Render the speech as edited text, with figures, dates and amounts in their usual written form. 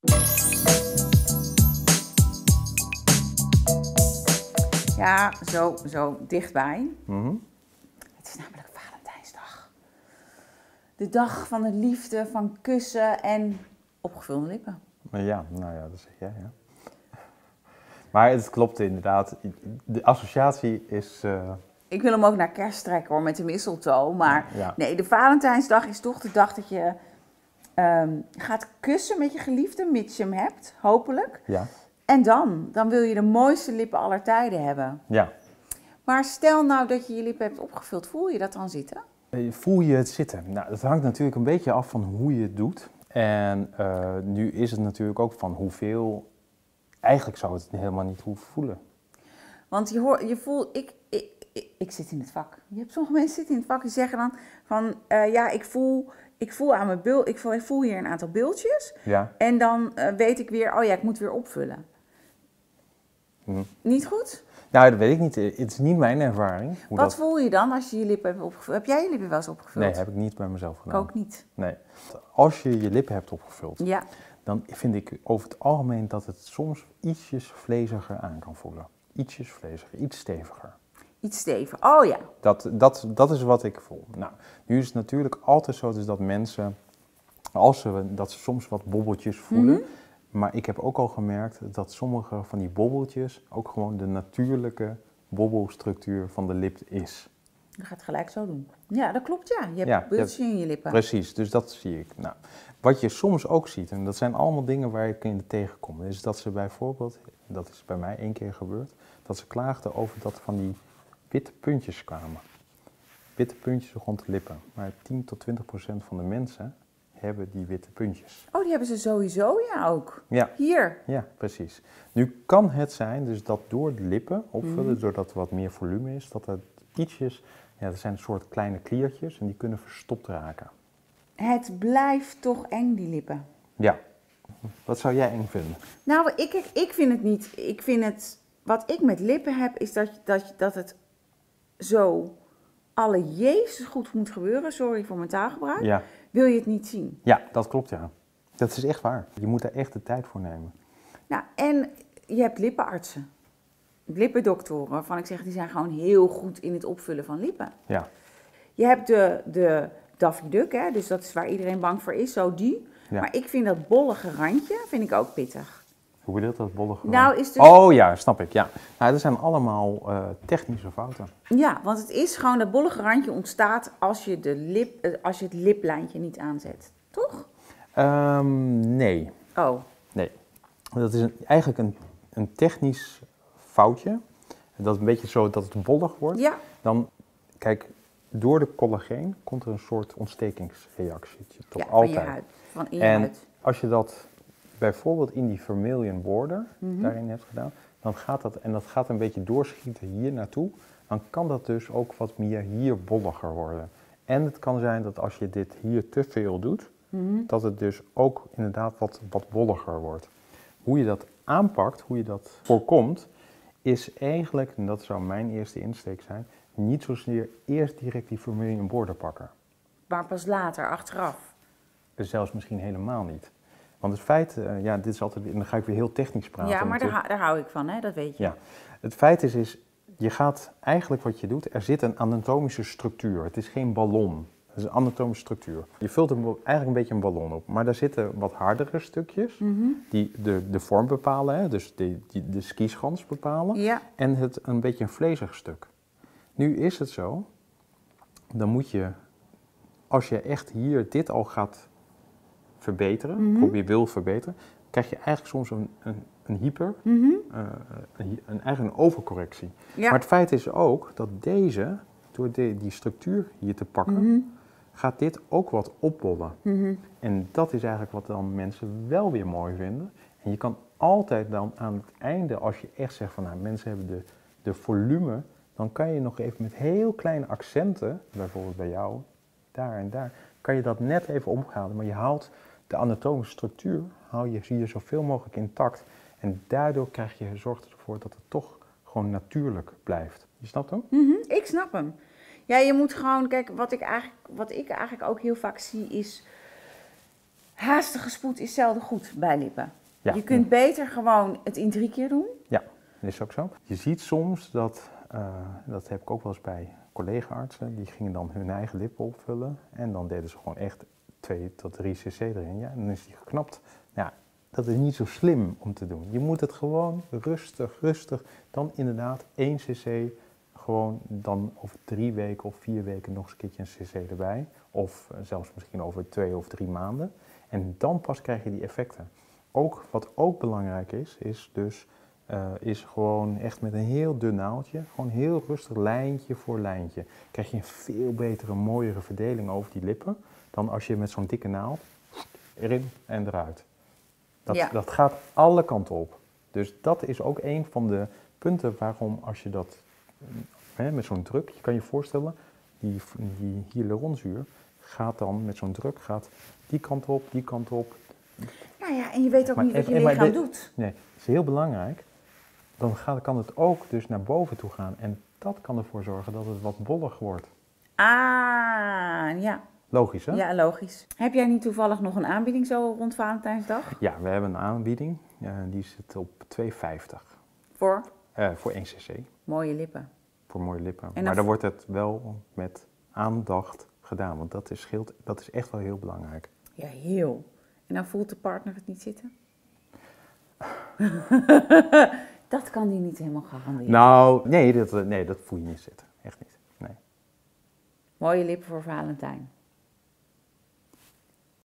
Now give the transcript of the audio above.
Ja, zo dichtbij. Het is namelijk Valentijnsdag. De dag van de liefde, van kussen en opgevulde lippen. Maar ja, nou ja, dat zeg jij, ja. Maar het klopt inderdaad. De associatie is... Ik wil hem ook naar kerst trekken hoor, met de mistletoe. Maar Ja. nee, de Valentijnsdag is toch de dag dat je gaat kussen met je geliefde, mits je hem hebt, hopelijk. Ja. En dan wil je de mooiste lippen aller tijden hebben. Ja. Maar stel nou dat je je lippen hebt opgevuld, voel je dat dan zitten? Voel je het zitten? Nou, dat hangt natuurlijk een beetje af van hoe je het doet. En nu is het natuurlijk ook van hoeveel... Eigenlijk zou het helemaal niet hoeven voelen. Want je voelt, ik zit in het vak. Je hebt sommige mensen zitten in het vak die zeggen dan van, ja, ik voel aan mijn bil, ik voel hier een aantal bultjes. Ja. En dan weet ik weer, oh ja, ik moet weer opvullen. Niet goed? Nou, dat weet ik niet. Het is niet mijn ervaring. Wat voel je dan als je je lippen hebt opgevuld? Heb jij je lippen wel eens opgevuld? Nee, heb ik niet bij mezelf gedaan. Ik ook niet. Nee. Als je je lippen hebt opgevuld, Ja. dan vind ik over het algemeen dat het soms ietsjes vleziger aan kan voelen. Ietsjes vleziger, iets steviger. Iets stevig. Oh ja. Dat is wat ik voel. Nou, nu is het natuurlijk altijd zo dus dat mensen, dat ze soms wat bobbeltjes voelen. Maar ik heb ook al gemerkt dat sommige van die bobbeltjes ook gewoon de natuurlijke bobbelstructuur van de lip is. Je gaat het gelijk zo doen. Ja, dat klopt ja. Je hebt Ja, bultjes in je lippen. Precies, dus dat zie ik. Nou, wat je soms ook ziet, en dat zijn allemaal dingen waar ik in tegenkom, is dat ze bijvoorbeeld, dat is bij mij 1 keer gebeurd, dat ze klaagden over dat van die witte puntjes kwamen. Witte puntjes rond de lippen. Maar 10-20% van de mensen hebben die witte puntjes. Oh, die hebben ze sowieso, ja ook. Ja. Hier. Ja, precies. Nu kan het zijn dus dat door de lippen opvullen, doordat er wat meer volume is, dat er ietsjes, ja, dat zijn een soort kleine kliertjes en die kunnen verstopt raken. Het blijft toch eng, die lippen. Ja. Wat zou jij eng vinden? Nou, ik vind het niet. Ik vind het, wat ik met lippen heb, is dat het zo alle Jezus goed moet gebeuren. Sorry voor mijn taalgebruik. Ja. Wil je het niet zien? Ja, dat klopt, ja. Dat is echt waar. Je moet daar echt de tijd voor nemen. Nou, en je hebt lippenartsen. Lippendoktoren, waarvan ik zeg, die zijn gewoon heel goed in het opvullen van lippen. Ja. Je hebt de Daffy Duck, hè, dus dat is waar iedereen bang voor is, zo die. Ja. Maar ik vind dat bollige randje, vind ik ook pittig. Hoe bedoelt dat bollige? Nou, is dus... Oh ja, snap ik, ja. Nou, dat zijn allemaal technische fouten. Ja, want het is gewoon, dat bollige randje ontstaat als je, als je het liplijntje niet aanzet. Toch? Nee. Oh. Nee. Dat is eigenlijk een technisch foutje. Dat is een beetje zo dat het bollig wordt. Ja. Dan, kijk, door de collageen komt er een soort ontstekingsreactie. Tot Ja, altijd. van je huid. Van in je En huid. als je dat bijvoorbeeld in die vermilion border daarin hebt gedaan, dan gaat dat, en dat gaat een beetje doorschieten hier naartoe, dan kan dat dus ook wat meer hier bolliger worden. En het kan zijn dat als je dit hier te veel doet, dat het dus ook inderdaad wat bolliger wordt. Hoe je dat aanpakt, hoe je dat voorkomt, is eigenlijk, en dat zou mijn eerste insteek zijn, niet zozeer eerst direct die vermilion border pakken. Maar pas later, achteraf. Zelfs misschien helemaal niet. Want het feit, ja, dit is altijd, en dan ga ik weer heel technisch praten. Ja, maar natuurlijk. daar hou ik van, hè? Dat weet je. Ja, het feit is, je gaat eigenlijk wat je doet, er zit een anatomische structuur. Het is geen ballon. Het is een anatomische structuur. Je vult eigenlijk een beetje een ballon op, maar daar zitten wat hardere stukjes die de vorm bepalen, hè? Dus de skischans bepalen. Ja. En het een beetje een vlezig stuk. Nu is het zo, dan moet je, als je echt hier dit al gaat verbeteren, of je wil verbeteren, krijg je eigenlijk soms een hyper, eigenlijk een overcorrectie. Ja. Maar het feit is ook dat deze, door die structuur hier te pakken, gaat dit ook wat opbollen. En dat is eigenlijk wat dan mensen wel weer mooi vinden. En je kan altijd dan aan het einde, als je echt zegt van nou, mensen hebben de volume, dan kan je nog even met heel kleine accenten, bijvoorbeeld bij jou, daar en daar, kan je dat net even omhalen. Maar je haalt de anatomische structuur, zie je zoveel mogelijk intact. En daardoor zorgt het ervoor dat het toch gewoon natuurlijk blijft. Je snapt hem? Ik snap hem. Ja, je moet gewoon, kijk, wat ik eigenlijk ook heel vaak zie is, haastige spoed is zelden goed bij lippen. Ja. Je kunt beter gewoon het in 3 keer doen. Ja, dat is ook zo. Je ziet soms dat, dat heb ik ook wel eens bij collega-artsen, die gingen dan hun eigen lippen opvullen en dan deden ze gewoon echt 2 tot 3 cc erin. Ja, en dan is die geknapt. Ja, dat is niet zo slim om te doen. Je moet het gewoon rustig, dan inderdaad 1 cc, gewoon dan over 3 weken of 4 weken nog eens een keertje een cc erbij. Of zelfs misschien over 2 of 3 maanden. En dan pas krijg je die effecten. Wat ook belangrijk is dus is gewoon echt met een heel dun naaldje, gewoon heel rustig lijntje voor lijntje. Krijg je een veel betere, mooiere verdeling over die lippen dan als je met zo'n dikke naald erin en eruit. Dat gaat alle kanten op. Dus dat is ook een van de punten waarom als je dat met zo'n druk, je kan je voorstellen, die hyaluronzuur gaat dan met zo'n druk die kant op. Nou ja, en je weet ook niet wat je lichaam doet. Nee, dat is heel belangrijk. Dan kan het ook dus naar boven toe gaan. En dat kan ervoor zorgen dat het wat bollig wordt. Ah, ja. Logisch, hè? Ja, logisch. Heb jij niet toevallig nog een aanbieding zo rond Valentijnsdag? Ja, we hebben een aanbieding. Die zit op 2,50. Voor? Voor 1 cc. Mooie lippen. Voor mooie lippen. En maar dan wordt het wel met aandacht gedaan. Want dat is echt wel heel belangrijk. Ja, heel. En dan voelt de partner het niet zitten? Dat kan die niet helemaal garanderen. Nou, nee, dat voel je niet zitten. Echt niet. Nee. Mooie lippen voor Valentijn.